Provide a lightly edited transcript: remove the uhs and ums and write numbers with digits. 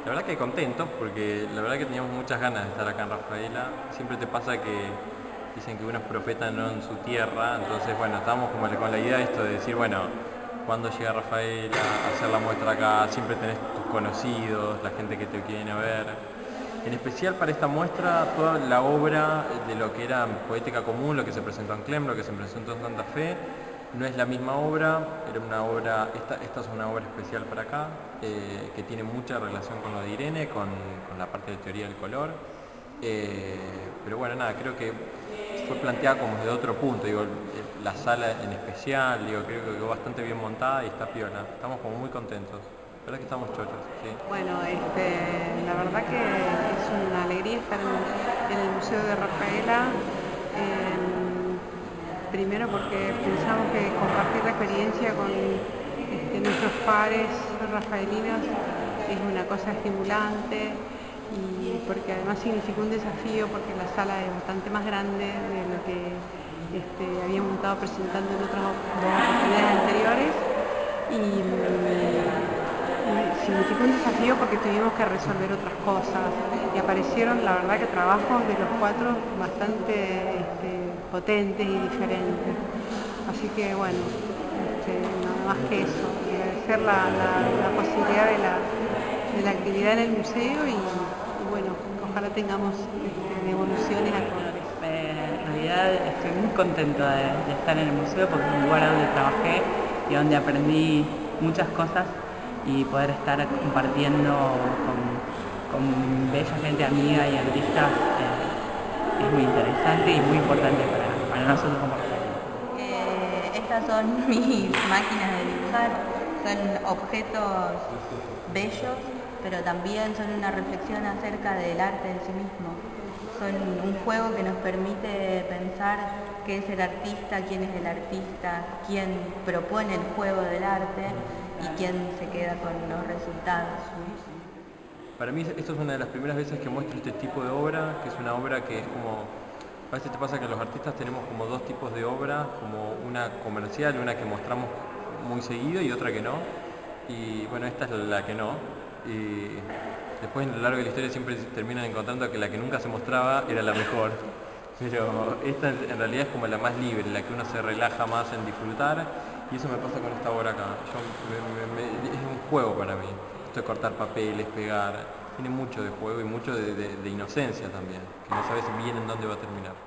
La verdad que contentos, porque la verdad que teníamos muchas ganas de estar acá en Rafaela. Siempre te pasa que dicen que uno es profeta no en su tierra, entonces bueno, estábamos como con la idea de esto de decir, bueno, cuando llega Rafaela a hacer la muestra acá, siempre tenés tus conocidos, la gente que te viene a ver. En especial para esta muestra, toda la obra de lo que era Poética Común, lo que se presentó en Clem, lo que se presentó en Santa Fe, no es la misma obra, era una obra, esta es una obra especial para acá, que tiene mucha relación con lo de Irene, con la parte de teoría del color. Pero bueno, nada, creo que fue planteada como desde otro punto, digo, la sala en especial, digo, creo que quedó bastante bien montada y está piola. Estamos como muy contentos. La verdad que estamos chochos, sí. Bueno, la verdad que es una alegría estar en el Museo de Rafaela. Primero porque pensamos que compartir la experiencia con nuestros pares rafaelinos es una cosa estimulante y porque además significó un desafío porque la sala es bastante más grande de lo que habíamos estado presentando en otras oportunidades anteriores y significó un desafío porque tuvimos que resolver otras cosas y aparecieron, la verdad, que trabajos de los cuatro bastante potentes y diferentes. Así que bueno, nada más que eso, agradecer la posibilidad de la actividad en el museo y bueno, ojalá tengamos devoluciones a colores. En realidad estoy muy contenta de estar en el museo porque es un lugar donde trabajé y donde aprendí muchas cosas y poder estar compartiendo con bella gente amiga y artistas es muy interesante y muy importante para nosotros como artistas. Estas son mis máquinas de dibujar, son objetos bellos, pero también son una reflexión acerca del arte en sí mismo. Son un juego que nos permite pensar qué es el artista, quién es el artista, quién propone el juego del arte y quién se queda con los resultados. Para mí esto es una de las primeras veces que muestro este tipo de obra, que es una obra que es como... A veces te pasa que los artistas tenemos como dos tipos de obra, como una comercial y una que mostramos muy seguido y otra que no. Y bueno, esta es la que no. Y después en lo largo de la historia siempre terminan encontrando que la que nunca se mostraba era la mejor. Pero esta en realidad es como la más libre, la que uno se relaja más en disfrutar. Y eso me pasa con esta obra acá. Es un juego para mí. Esto de cortar papeles, pegar, tiene mucho de juego y mucho de inocencia también, que no sabes bien en dónde va a terminar.